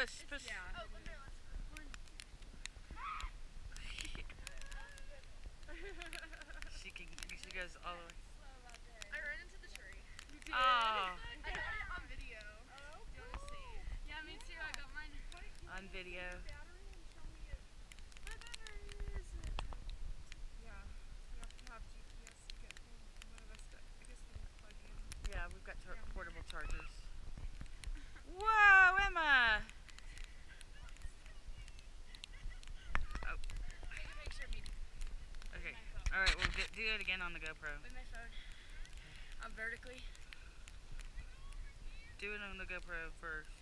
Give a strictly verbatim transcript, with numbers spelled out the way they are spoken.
push, push. Yeah. Oh, okay, let's She can, she goes all the way. I ran into the tree. You did? Oh. I got it on video. Oh, do you want to see? Yeah, me too. I got mine on video. battery and show me it. My battery is it? Yeah, we have to have G P S to get home. One of us, I guess we can plug in. Yeah, we've got tar portable chargers. Whoa, Emma! Oh. Take a picture of me. Okay. All right, we'll get, do it again on the GoPro. With my phone. I'm vertically. Do it on the GoPro first.